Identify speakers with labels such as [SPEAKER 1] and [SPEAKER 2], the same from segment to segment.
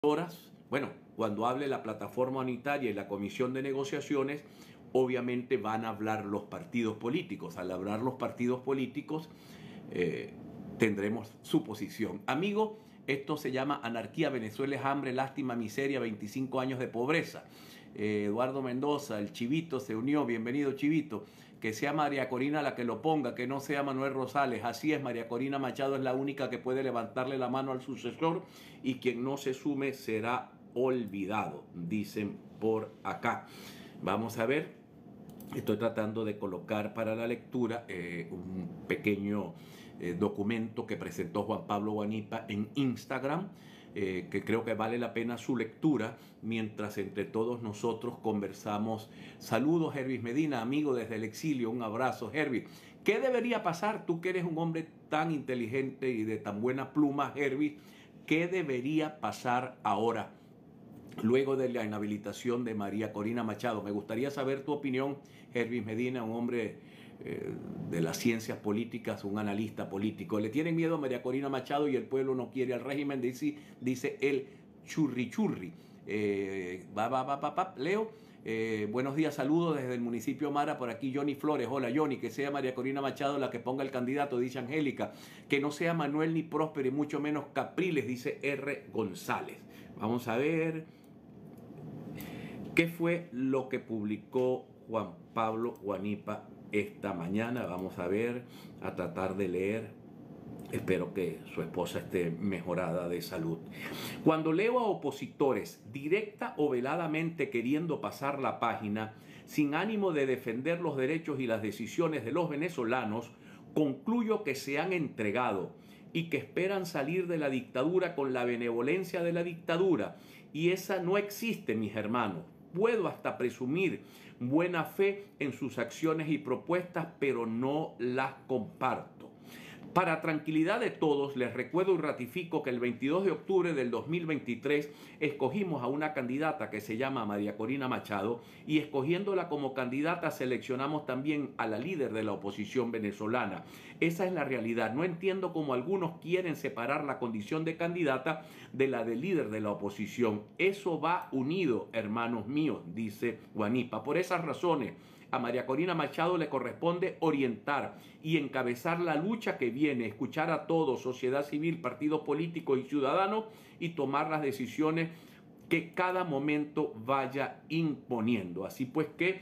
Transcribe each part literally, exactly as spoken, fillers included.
[SPEAKER 1] horas, bueno, cuando hable la plataforma unitaria y la comisión de negociaciones, obviamente van a hablar los partidos políticos. Al hablar los partidos políticos, eh, tendremos su posición. Amigo, esto se llama anarquía, Venezuela es hambre, lástima, miseria, veinticinco años de pobreza. Eh, Eduardo Mendoza, el Chivito se unió, bienvenido Chivito. Que sea María Corina la que lo ponga, que no sea Manuel Rosales. Así es, María Corina Machado es la única que puede levantarle la mano al sucesor y quien no se sume será olvidado, dicen por acá. Vamos a ver, estoy tratando de colocar para la lectura eh, un pequeño eh, documento que presentó Juan Pablo Guanipa en Instagram. Eh, que creo que vale la pena su lectura mientras entre todos nosotros conversamos. Saludos, Hervis Medina, amigo desde el exilio, un abrazo, Hervis. ¿Qué debería pasar? Tú que eres un hombre tan inteligente y de tan buena pluma, Hervis, ¿qué debería pasar ahora, luego de la inhabilitación de María Corina Machado? Me gustaría saber tu opinión, Hervis Medina, un hombre eh, de las ciencias políticas, un analista político. Le tienen miedo a María Corina Machado y el pueblo no quiere al régimen, dice, dice el churri churri. Eh, va, va, va, va, va. Leo, eh, buenos días, saludos desde el municipio Mara, por aquí Johnny Flores. Hola Johnny, que sea María Corina Machado la que ponga el candidato, dice Angélica. Que no sea Manuel ni Próspero y mucho menos Capriles, dice R. González. Vamos a ver qué fue lo que publicó Juan Pablo Guanipa esta mañana. Vamos a ver, a tratar de leer. Espero que su esposa esté mejorada de salud. Cuando leo a opositores directa o veladamente queriendo pasar la página, sin ánimo de defender los derechos y las decisiones de los venezolanos, concluyo que se han entregado y que esperan salir de la dictadura con la benevolencia de la dictadura. Y esa no existe, mis hermanos. Puedo hasta presumir buena fe en sus acciones y propuestas, pero no las comparto. Para tranquilidad de todos, les recuerdo y ratifico que el veintidós de octubre del dos mil veintitrés escogimos a una candidata que se llama María Corina Machado y escogiéndola como candidata seleccionamos también a la líder de la oposición venezolana. Esa es la realidad. No entiendo cómo algunos quieren separar la condición de candidata de la de líder de la oposición. Eso va unido, hermanos míos, dice Guanipa. Por esas razones, a María Corina Machado le corresponde orientar y encabezar la lucha que viene, escuchar a todos, sociedad civil, partidos políticos y ciudadanos, y tomar las decisiones que cada momento vaya imponiendo. Así pues que,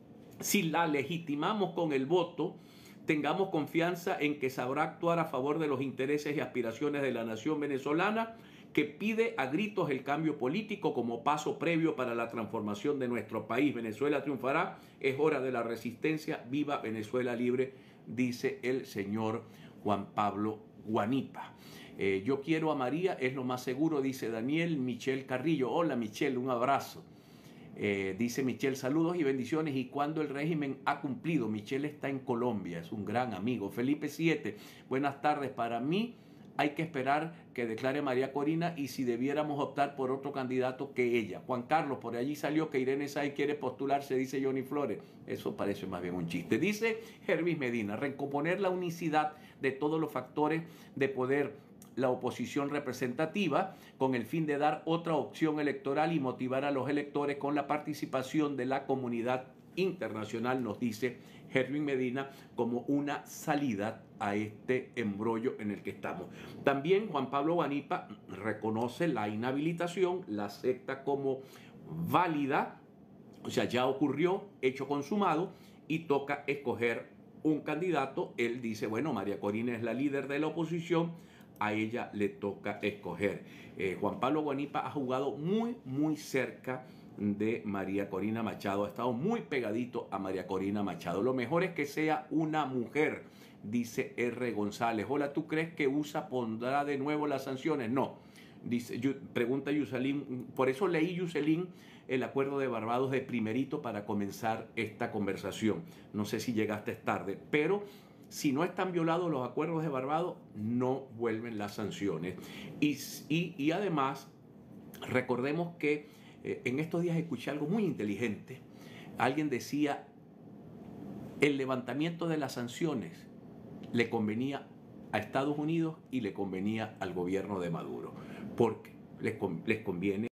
[SPEAKER 1] si la legitimamos con el voto, tengamos confianza en que sabrá actuar a favor de los intereses y aspiraciones de la nación venezolana, que pide a gritos el cambio político como paso previo para la transformación de nuestro país. Venezuela triunfará, es hora de la resistencia, viva Venezuela libre, dice el señor Juan Pablo Guanipa. Eh, yo quiero a María, es lo más seguro, dice Daniel Michel Carrillo. Hola Michel, un abrazo. Eh, dice Michel, saludos y bendiciones. ¿Y cuándo el régimen ha cumplido? Michel está en Colombia, es un gran amigo. Felipe siete, buenas tardes. Para mí hay que esperar que declare María Corina y si debiéramos optar por otro candidato que ella. Juan Carlos, por allí salió que Irene Say quiere postularse, dice Johnny Flores. Eso parece más bien un chiste. Dice Hervis Medina, recomponer la unicidad de todos los factores de poder, la oposición representativa, con el fin de dar otra opción electoral y motivar a los electores con la participación de la comunidad internacional, nos dice Hervis Medina, como una salida a este embrollo en el que estamos. También Juan Pablo Guanipa reconoce la inhabilitación, la acepta como válida, o sea, ya ocurrió, hecho consumado, y toca escoger un candidato. Él dice, bueno, María Corina es la líder de la oposición, a ella le toca escoger. Eh, Juan Pablo Guanipa ha jugado muy, muy cerca de María Corina Machado, ha estado muy pegadito a María Corina Machado. Lo mejor es que sea una mujer, dice R. González. Hola, ¿tú crees que U S A pondrá de nuevo las sanciones? No. Dice, pregunta Yuselín, por eso leí, Yuselín, el acuerdo de Barbados de primerito para comenzar esta conversación. No sé si llegaste tarde, pero si no están violados los acuerdos de Barbados, no vuelven las sanciones. Y, y, y además, recordemos que eh, en estos días escuché algo muy inteligente. Alguien decía, el levantamiento de las sanciones le convenía a Estados Unidos y le convenía al gobierno de Maduro. ¿Por qué? les, les conviene